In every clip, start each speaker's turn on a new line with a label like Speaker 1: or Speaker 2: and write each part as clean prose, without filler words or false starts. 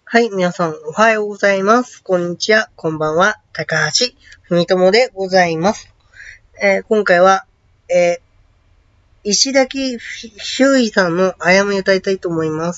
Speaker 1: はい、皆さん、おはようございます。こんにちは、こんばんは。高橋文友でございます。今回は、石崎ひゅーいさんのアヤメを歌いたいと思います。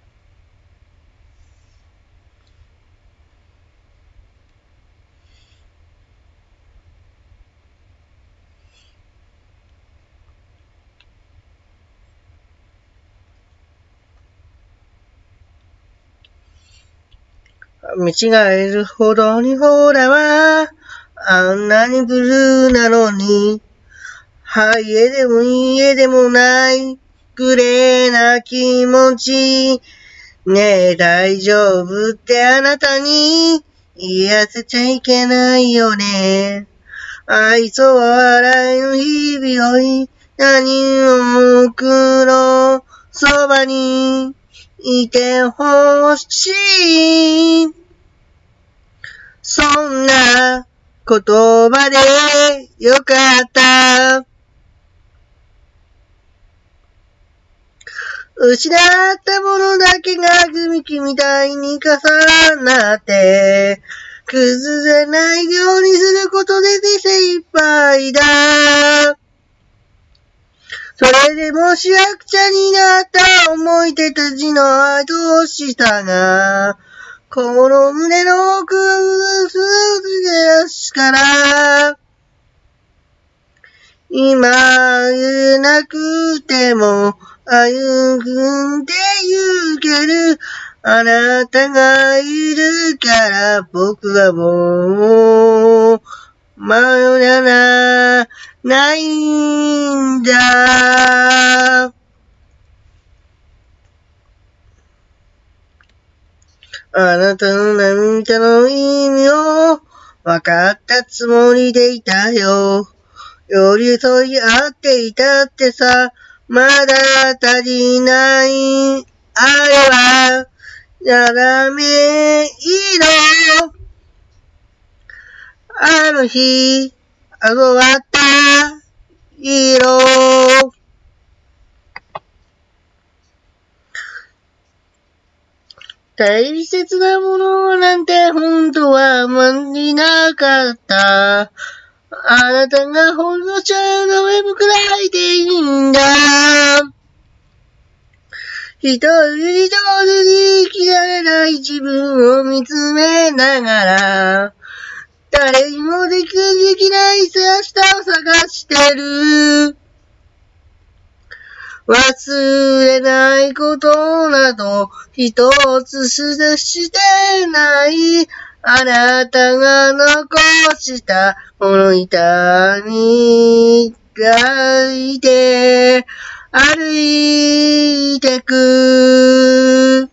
Speaker 1: 見違えるほどにほらは、あんなにブルーなのに、はいえでもいいえでもない、グレーな気持ち。ねえ、大丈夫ってあなたに言わせちゃいけないよね。愛想笑いの日々より何も苦労そばにいてほしい。そんな言葉でよかった。失ったものだけが組木みたいに重なって、崩れないようにすることで精一杯だ。それでもしわくちゃになった思い出たちの愛しさが、この胸の奥をす出すから、今言えなくても歩んで行けるあなたがいるから僕はもう迷わないんだ。あなたの涙の意味を分かったつもりでいたよ。寄り添い合っていたってさ、まだ足りない。あれは、やらめ色。あの日、あわった色。大切なものなんて本当はあまりなかった。あなたがほんのちゃうの上くらいでいいんだ。一人一人に生きられない自分を見つめながら、誰にもできない明日を探してる。忘れないことなど一つしてない。あなたが残したこの痛みがいて歩いてく。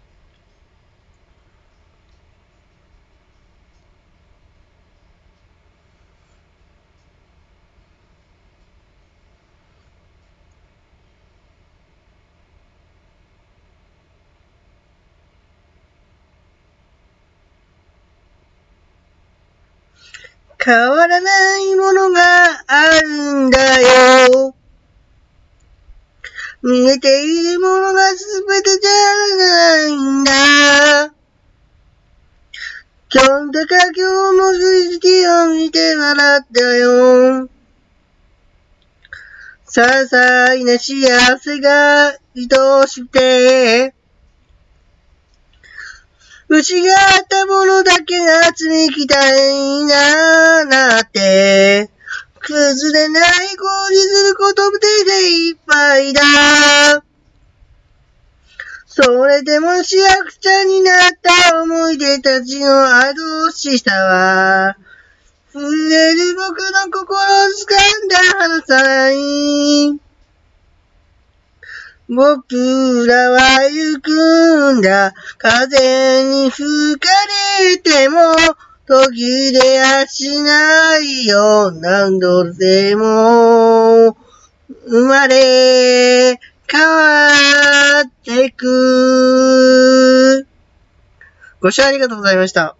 Speaker 1: 変わらないものがあるんだよ。見えているものがすべてじゃないんだ。今日も月を見て笑ったよ。些細な幸せが愛しくて、失ったものだけが積み木たいなって崩れない工事することで精一杯だ。それでもしわくちゃになった思い出たちの愛しさは震える僕の心を掴んだ離さない。僕らは行くんだ。風に吹かれても途切れやしないよ。何度でも生まれ変わってく。ご視聴ありがとうございました。